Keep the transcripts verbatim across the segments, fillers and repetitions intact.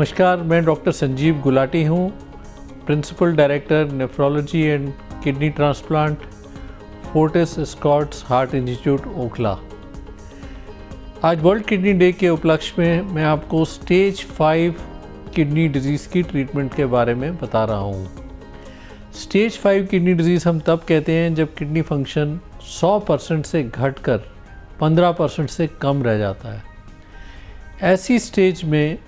नमस्कार, मैं डॉक्टर संजीव गुलाटी हूँ, principal director nephrology and kidney transplant, Fortis Escorts heart institute Okhla. आज वर्ल्ड किडनी डे के उपलक्ष्य में मैं आपको स्टेज फाइव किडनी डिजीज़ की ट्रीटमेंट के बारे में बता रहा हूँ। स्टेज फाइव किडनी डिजीज़ हम तब कहते हैं जब किडनी फंक्शन सौ परसेंट से घटकर पंद्रह परसेंट से कम रह जाता है। ऐसी स्टेज में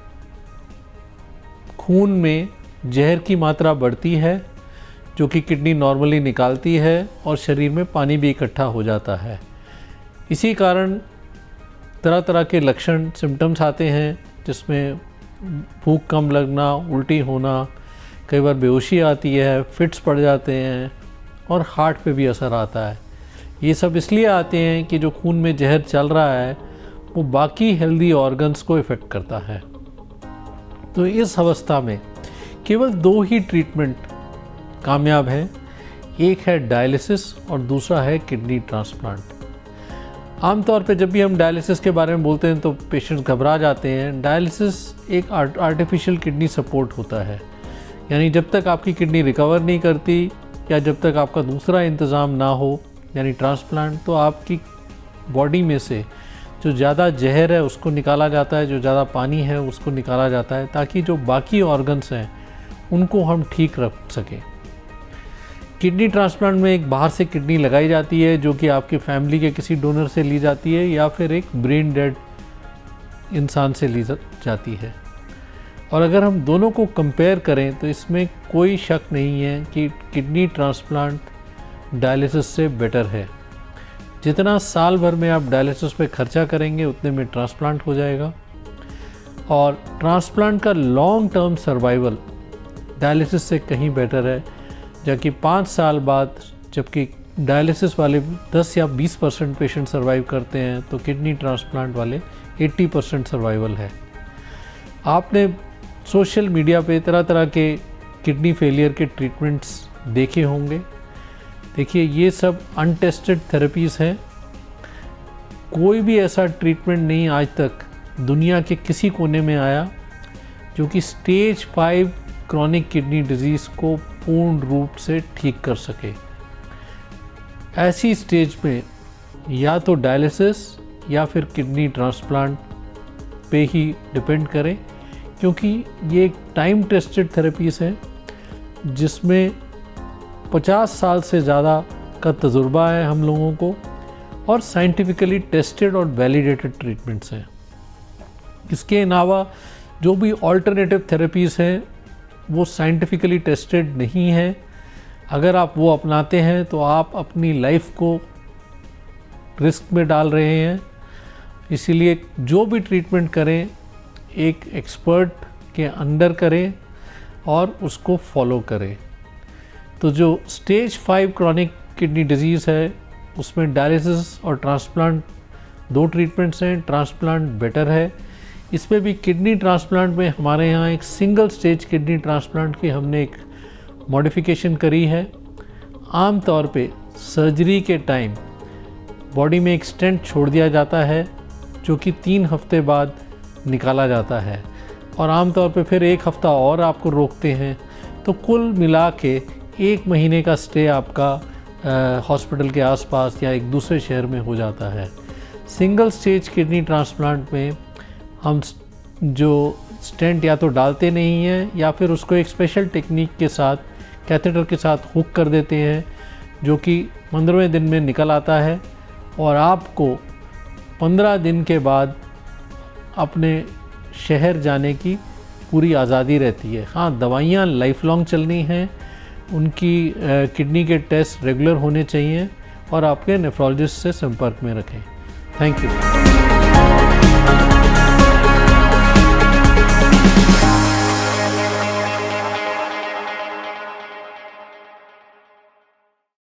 खून में जहर की मात्रा बढ़ती है जो कि किडनी नॉर्मली निकालती है और शरीर में पानी भी इकट्ठा हो जाता है। इसी कारण तरह तरह के लक्षण सिम्टम्स आते हैं, जिसमें भूख कम लगना, उल्टी होना, कई बार बेहोशी आती है, फिट्स पड़ जाते हैं और हार्ट पे भी असर आता है। ये सब इसलिए आते हैं कि जो खून में जहर चल रहा है वो बाकी हेल्दी ऑर्गन्स को इफ़ेक्ट करता है। तो इस अवस्था में केवल दो ही ट्रीटमेंट कामयाब है, एक है डायलिसिस और दूसरा है किडनी ट्रांसप्लांट। आमतौर पे जब भी हम डायलिसिस के बारे में बोलते हैं तो पेशेंट्स घबरा जाते हैं। डायलिसिस एक आर्टिफिशियल किडनी सपोर्ट होता है, यानी जब तक आपकी किडनी रिकवर नहीं करती या जब तक आपका दूसरा इंतज़ाम ना हो यानी ट्रांसप्लांट, तो आपकी बॉडी में से जो ज़्यादा जहर है उसको निकाला जाता है, जो ज़्यादा पानी है उसको निकाला जाता है, ताकि जो बाकी ऑर्गन्स हैं उनको हम ठीक रख सकें। किडनी ट्रांसप्लांट में एक बाहर से किडनी लगाई जाती है जो कि आपके फैमिली के किसी डोनर से ली जाती है या फिर एक ब्रेन डेड इंसान से ली जाती है। और अगर हम दोनों को कंपेयर करें तो इसमें कोई शक नहीं है कि किडनी ट्रांसप्लांट डायलिसिस से बेटर है। जितना साल भर में आप डायलिसिस पे खर्चा करेंगे उतने में ट्रांसप्लांट हो जाएगा, और ट्रांसप्लांट का लॉन्ग टर्म सर्वाइवल डायलिसिस से कहीं बेटर है, जबकि पाँच साल बाद जबकि डायलिसिस वाले दस या बीस परसेंट पेशेंट सर्वाइव करते हैं तो किडनी ट्रांसप्लांट वाले अस्सी परसेंट सर्वाइवल है। आपने सोशल मीडिया पे तरह तरह के किडनी फेलियर के ट्रीटमेंट्स देखे होंगे। देखिए, ये सब अनटेस्टेड थेरेपीज़ हैं। कोई भी ऐसा ट्रीटमेंट नहीं आज तक दुनिया के किसी कोने में आया जो कि stage five chronic kidney disease को पूर्ण रूप से ठीक कर सके। ऐसी स्टेज में या तो डायलिसिस या फिर किडनी ट्रांसप्लांट पे ही डिपेंड करें, क्योंकि ये एक टाइम टेस्टेड थेरेपीज़ हैं जिसमें पचास साल से ज़्यादा का तजुर्बा है हम लोगों को, और साइंटिफिकली टेस्टेड और वैलिडेटेड ट्रीटमेंट्स हैं। इसके अलावा जो भी ऑल्टरनेटिव थेरेपीज़ हैं वो साइंटिफिकली टेस्टेड नहीं है। अगर आप वो अपनाते हैं तो आप अपनी लाइफ को रिस्क में डाल रहे हैं। इसीलिए जो भी ट्रीटमेंट करें एक एक्सपर्ट के अंडर करें और उसको फॉलो करें। तो जो stage five chronic kidney disease है उसमें डायलिसिस और ट्रांसप्लांट दो ट्रीटमेंट्स हैं। ट्रांसप्लांट बेटर है। इसमें भी किडनी ट्रांसप्लांट में हमारे यहाँ एक सिंगल स्टेज किडनी ट्रांसप्लांट की हमने एक मॉडिफिकेशन करी है। आम तौर पे सर्जरी के टाइम बॉडी में एक स्टेंट छोड़ दिया जाता है जो कि तीन हफ्ते बाद निकाला जाता है, और आम तौर पे फिर एक हफ़्ता और आपको रोकते हैं। तो कुल मिला के एक महीने का स्टे आपका हॉस्पिटल के आसपास या एक दूसरे शहर में हो जाता है। सिंगल स्टेज किडनी ट्रांसप्लांट में हम जो स्टेंट या तो डालते नहीं हैं या फिर उसको एक स्पेशल टेक्निक के साथ कैथेटर के साथ हुक कर देते हैं जो कि पंद्रहवें दिन में निकल आता है, और आपको पंद्रह दिन के बाद अपने शहर जाने की पूरी आज़ादी रहती है। हाँ, दवाइयाँ लाइफ लॉन्ग चलनी हैं, उनकी किडनी के टेस्ट रेगुलर होने चाहिए, और आपके नेफ्रोलॉजिस्ट से संपर्क में रखें। Thank you.